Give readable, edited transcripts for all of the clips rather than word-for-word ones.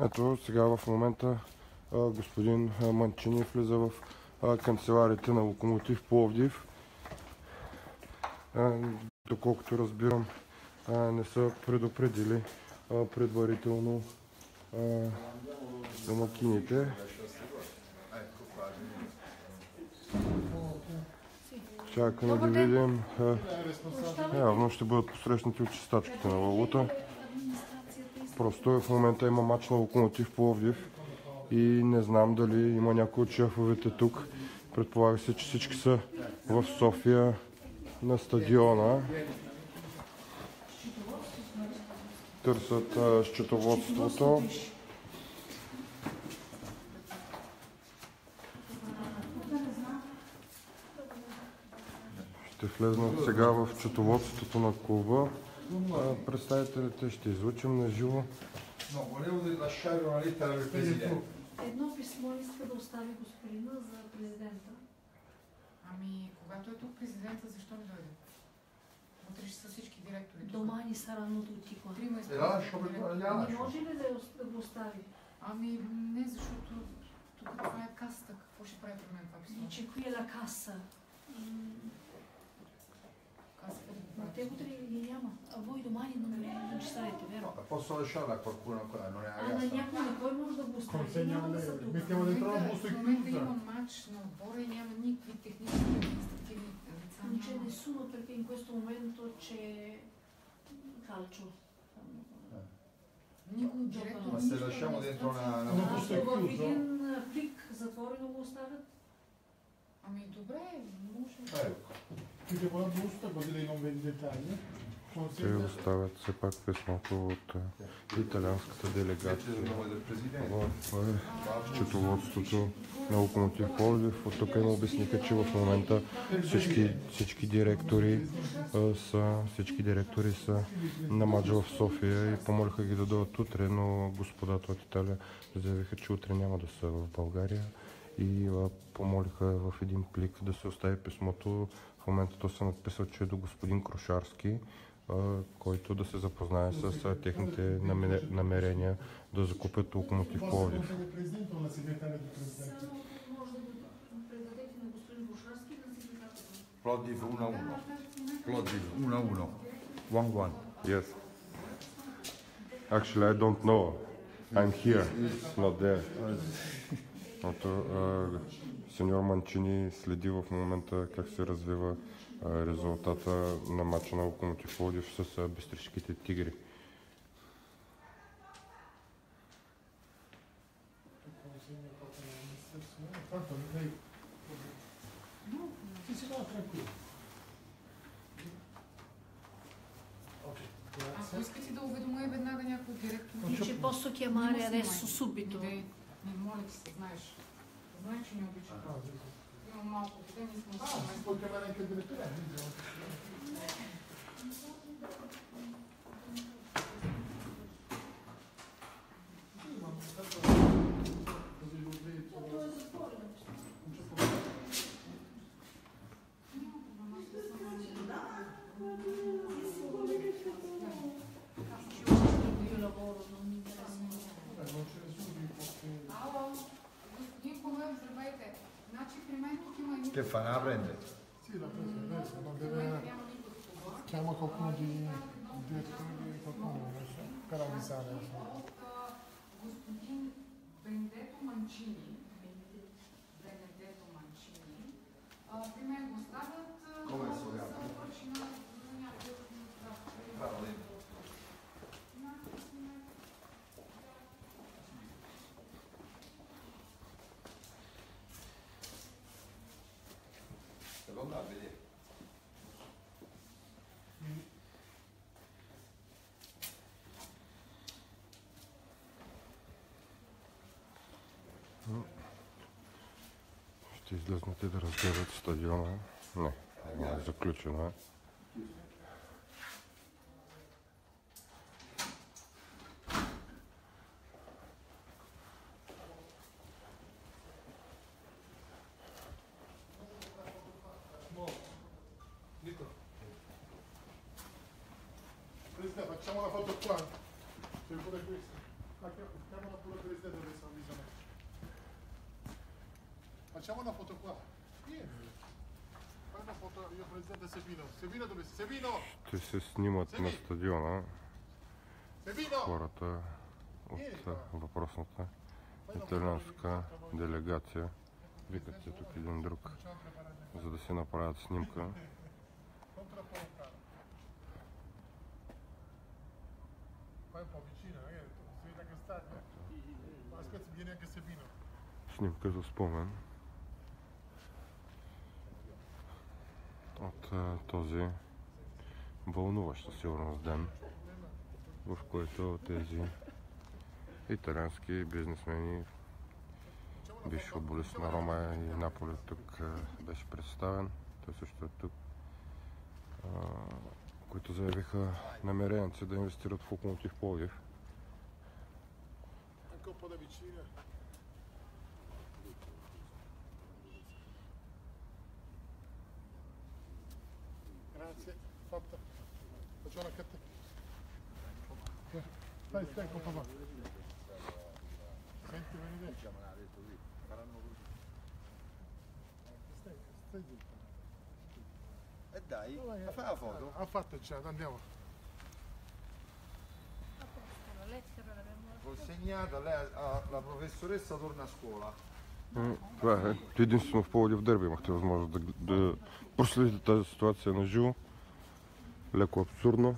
Ето сега в момента господин Манчини влиза в канцеларите на Локомотив Пловдив. Доколкото разбирам, не са предупредили предварително домакините. Чакаме да видим. Явно ще бъдат посрещнати от чистачките на валута. Просто в момента има мач на Локомотив Пловдив и не знам дали има някой от шефовете тук. Предполага се, че всички са в София на стадиона. Търсят счетоводството. Ще влезнат сега в счетоводството на клуба. Представителите ще излучим на живо. Едно писмо иска да остави господина за президента. Ами, когато е тук президента, защо не дойде? Утре ще са всички директори. Дома ни са ранното отикла. Трима изпълнителни директори. Не може ли да го остави? Ами, не, защото тук това е касата. Какво ще прави при мен това писмо? Dice qui è la cassa. Ma te utili li няма. А voi domani non ci sarete, vero? Posso lasciarla a qualcuno ancora, non è a На casa. някой на кой може да го остави? Няма да са тук. Mettiamo dentro la busta В момента има матч на отбора и няма никакви технически и административни лица. Non c'è nessuno perché in questo momento c'è calcio. Никой директор Ma se lasciamo dentro una busta В chiusa? един плик затворено го оставят. Ами добре, може. Chiude con la busta così lei non vede i dettagli. Те оставят все пак писмото от италианската делегация в счетоводството на Локомотив Пловдив. От тук им обясниха, че в момента всички директори са на маджа в София и помолиха ги да дойдат утре, но господата от Италия заявиха, че утре няма да са в България и помолиха в един плик да се остави писмото. В момента то се надписал, че е до господин Крушарски, който да се запознае с техните намерения да закупят Локомотив Пловдив. Plodiv 1-1. Plodiv 1-1. 1-1. Yes. Actually, I don't know. I'm here, not there. Сеньор Манчини следи в момента как се развива резултата на матча на Локомотив Пловдив с бистришките тигри. Ако искате да уведома и веднага някой директор. Dice posso chiamare adesso subito. Не, моля ти се, знаеш. Знаеш, че не обичам. Имам малко ден и искам да се Puoi chiamare anche il direttore? Io lavoro, non mi interessa. Ало, господин Ковев, здравейте. Значи при мен тук има Che fa? La prende? Sì, la presa adesso, non При deve... мен няма никой такова. Chiama qualcuno di direttore di qualcuno, non so, per avvisare. От господин Бенедето Манчини. При мен го стават... Come si chiama? Bravo, lei. Secondo me, vedi. Ще излезнете да разгледат стадиона. Не, заключено е. Presidente, facciamo una foto qua. C'è pure questa. Chiamala pure presidente adesso, avvisami. Facciamo una foto qua. Vieni. Fai una foto, io presidente Sebino. Себино dove sei? Себино! Ще се снимат на стадиона Себино! хората от въпросната италианска делегация. Викат се тук един друг, за да си направят снимка. Fai un po' vicino, si vede che sta. Ma aspetta, viene anche Sebino. Снимка за спомен от този вълнуващ със сигурност ден, в който тези италиански бизнесмени, бивш футболист на Рома и Наполи тук беше представен, той също е тук, които заявиха намерението си да инвестират в Локомотив Пловдив. Anche un po' da vicino. Grazie, fatta. Faccio una cattata. Stai con papà. Senti venire. Stai zitto. E dai, fai la foto. Ha fatto già, andiamo. La lettera l'abbiamo Consegnata, lei, la professoressa torna a scuola. Това е. Единствено в Пловдив дерби имахте възможност да проследите тази ситуация на живо. Леко абсурдно.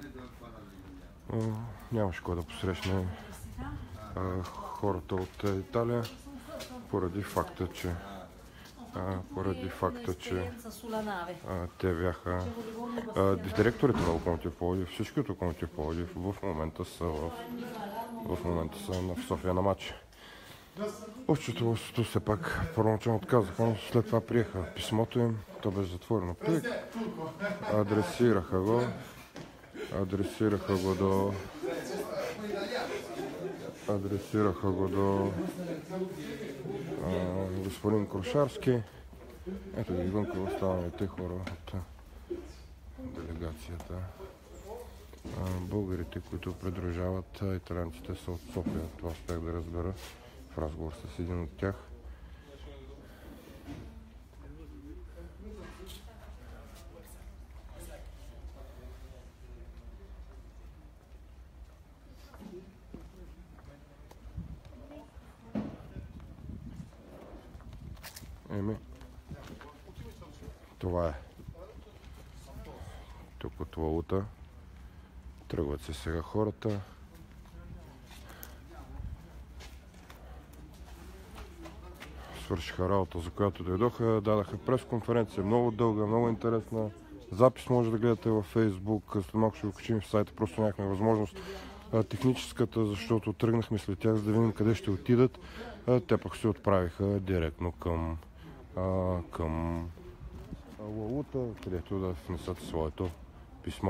Нямаше кой да посрещне хората от Италия, поради факта, че те бяха директорите на Локомотив Пловдив, всички от Локомотив Пловдив в момента са в София на матч. В счетоводството все пак първоначално отказаха, но след това приеха писмото им, то беше затворено плик, адресираха го до господин Крушарски. Ето ги вънка останалите хора от делегацията. Българите, които придружават италианците, са от София. Това успях да разбера в разговор с един от тях. Това е. Тук от Валута. Тръгват се сега хората. Свършиха работа, за която дойдоха. Дадаха пресконференция. Много дълга, много интересна. Запис може да гледате във Facebook. След малко ще го качим в сайта. Просто нямахме възможност. Техническата, защото тръгнахме след тях, за да видим къде ще отидат. Те пък се отправиха директно към Валута, където да внесат своето писмо.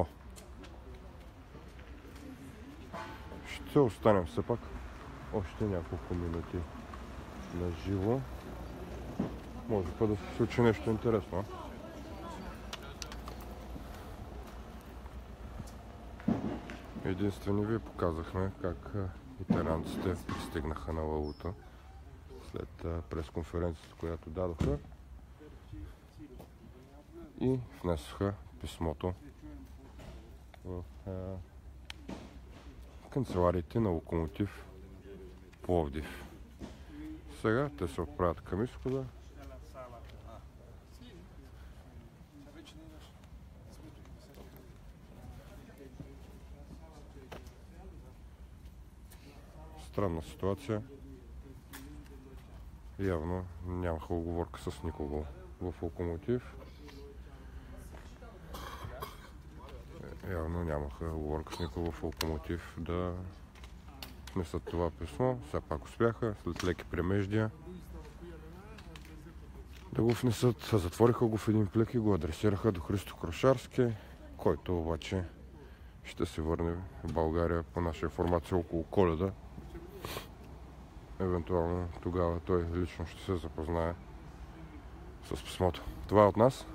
Ще останем все пак още няколко минути на живо. Може па да се случи нещо интересно. Единствено ви показахме как италианците пристигнаха на Валута след пресконференцията, която дадоха, и внесоха писмото в канцелариите на Локомотив Пловдив. Сега те се отправят към изхода. Странна ситуация. Явно нямаха уговорка с никого в Локомотив. Явно нямаха уговорка с никого в Локомотив да внесат това писмо. Все пак успяха, след леки премеждия, да го внесат. Затвориха го в един плик и го адресираха до Христо Крушарски, който обаче ще се върне в България по наша информация около Коледа. Евентуално тогава той лично ще се запознае с писмото. Това е от нас.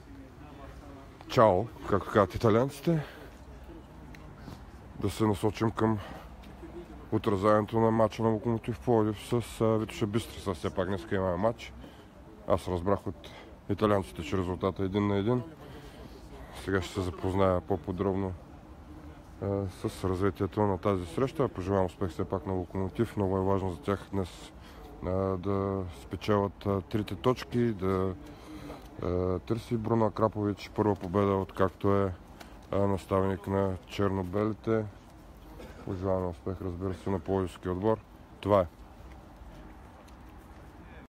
Чао, както казват италианците. Да се насочим към отразяването на матча на Локомотив Пловдив с Витоша Бистрица. Все пак днеска имаме матч. Аз разбрах от италианците, че резултата е 1-1. Сега ще се запозная по-подробно с развитието на тази среща. Пожелавам успех все пак на Локомотив. Много е важно за тях днес да спечелят трите точки, да търси Бруно Акрапович първа победа, откакто е наставник на черно-белите. Пожелавам успех, разбира се, на пловдивския отбор. Това е.